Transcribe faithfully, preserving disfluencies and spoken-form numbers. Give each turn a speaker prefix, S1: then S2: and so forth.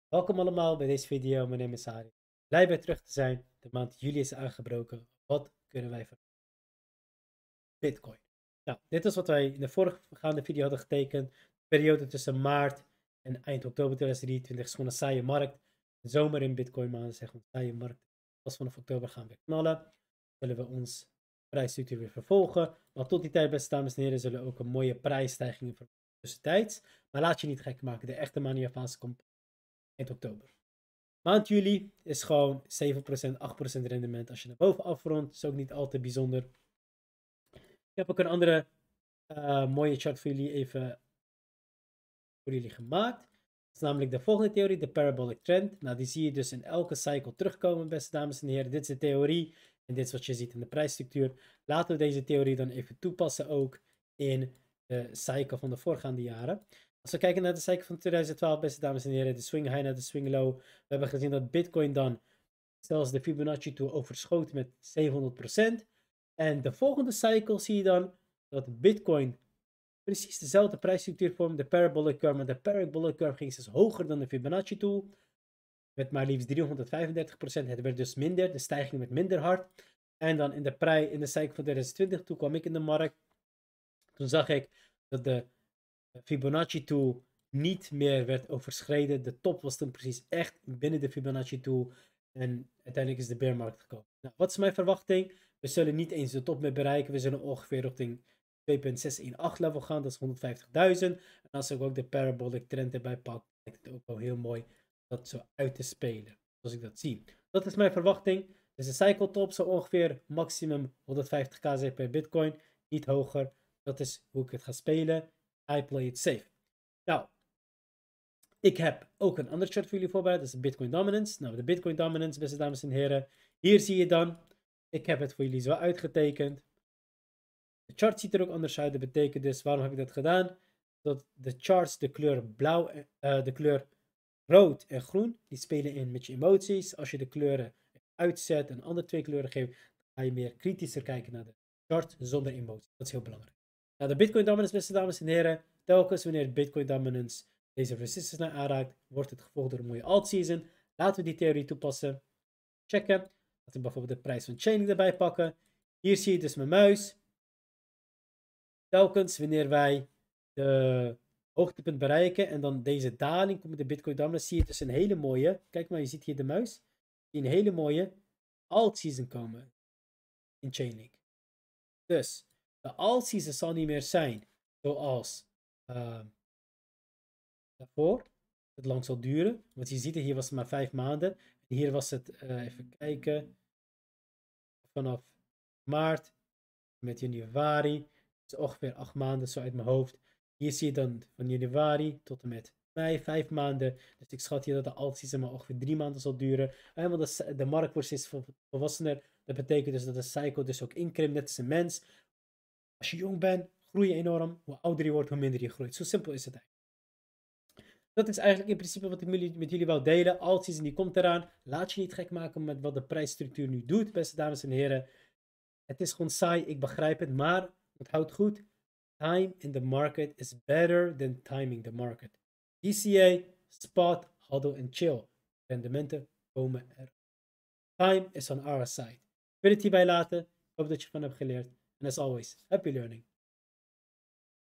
S1: Welkom allemaal bij deze video. Mijn naam is Harry. Blij weer terug te zijn. De maand juli is aangebroken. Wat kunnen wij van Bitcoin? Nou, dit is wat wij in de voorgaande video hadden getekend. De periode tussen maart en eind oktober tweeduizend drieëntwintig is gewoon een saaie markt. De zomer in Bitcoin maanden zeggen we een saaie markt. Pas vanaf oktober gaan we knallen. Zullen we ons prijsstructuur weer vervolgen. Maar tot die tijd, beste dames en heren, zullen we ook een mooie prijsstijgingen verwachten tussentijds. Maar laat je niet gek maken. De echte mania-fase komt eind oktober. Maand juli is gewoon zeven procent, acht procent rendement. Als je naar boven afrondt, is ook niet al te bijzonder. Ik heb ook een andere uh, mooie chart voor jullie even voor jullie gemaakt. Dat is namelijk de volgende theorie, de parabolic trend. Nou, die zie je dus in elke cycle terugkomen, beste dames en heren. Dit is de theorie en dit is wat je ziet in de prijsstructuur. Laten we deze theorie dan even toepassen ook in de cycle van de voorgaande jaren. Als we kijken naar de cycle van tweeduizend twaalf, beste dames en heren, de swing high naar de swing low. We hebben gezien dat Bitcoin dan zelfs de Fibonacci tool overschoot met zevenhonderd procent. En de volgende cycle zie je dan dat Bitcoin precies dezelfde prijsstructuur vormt, de parabolic curve. Maar de parabolic curve ging dus hoger dan de Fibonacci tool. Met maar liefst driehonderdvijfendertig procent. Het werd dus minder, de stijging werd minder hard. En dan in de, prij, in de cycle van tweeduizend twintig, toen kwam ik in de markt. Toen zag ik dat de Fibonacci tool niet meer werd overschreden. De top was toen precies echt binnen de Fibonacci tool. En uiteindelijk is de bearmarkt gekomen. Nou, wat is mijn verwachting? We zullen niet eens de top meer bereiken. We zullen ongeveer richting twee komma zeshonderdachttien level gaan. Dat is honderdvijftigduizend. En als ik ook de parabolic trend erbij pak, lijkt het ook wel heel mooi dat zo uit te spelen. Zoals ik dat zie. Dat is mijn verwachting. Dus de cycle top zou ongeveer maximum honderdvijftig k zijn per bitcoin. Niet hoger. Dat is hoe ik het ga spelen. I play it safe. Nou, ik heb ook een ander chart voor jullie voorbereid. Dat is de Bitcoin Dominance. Nou, de Bitcoin Dominance, beste dames en heren. Hier zie je dan. Ik heb het voor jullie zo uitgetekend. De chart ziet er ook anders uit. Dat betekent dus, waarom heb ik dat gedaan? Dat de charts de kleur blauw, uh, de kleur rood en groen, die spelen in met je emoties. Als je de kleuren uitzet en andere twee kleuren geeft, dan ga je meer kritischer kijken naar de chart zonder emoties. Dat is heel belangrijk. Nou, de Bitcoin Dominance, beste dames en heren. Telkens wanneer Bitcoin Dominance deze resistance naar aanraakt, wordt het gevolgd door een mooie alt season. Laten we die theorie toepassen. Checken. Laten we bijvoorbeeld de prijs van Chainlink erbij pakken. Hier zie je dus mijn muis. Telkens wanneer wij de hoogtepunt bereiken en dan deze daling komt met de Bitcoin Dominance, zie je dus een hele mooie, kijk maar, je ziet hier de muis, zie je een hele mooie alt season komen in Chainlink. Dus de alt season zal niet meer zijn zoals uh, daarvoor. Het lang zal duren, want je ziet het, hier was het maar vijf maanden. En hier was het, uh, even kijken, vanaf maart met januari. Dus ongeveer acht maanden zo uit mijn hoofd. Hier zie je dan van januari tot en met mei, vijf maanden. Dus ik schat hier dat de alt season maar ongeveer drie maanden zal duren. En want de, de markt wordt steeds volwassener. Dat betekent dus dat de cycle dus ook inkrimpt, net als een mens. Als je jong bent, groei je enorm. Hoe ouder je wordt, hoe minder je groeit. Zo simpel is het eigenlijk. Dat is eigenlijk in principe wat ik met jullie wil delen. Alt season die komt eraan. Laat je niet gek maken met wat de prijsstructuur nu doet, beste dames en heren. Het is gewoon saai, ik begrijp het, maar onthoud goed. Time in the market is better than timing the market. D C A, spot, hodl en chill. Rendementen komen er. Time is on our side. Ik wil het hierbij laten. Ik hoop dat je ervan hebt geleerd. En as always, happy learning.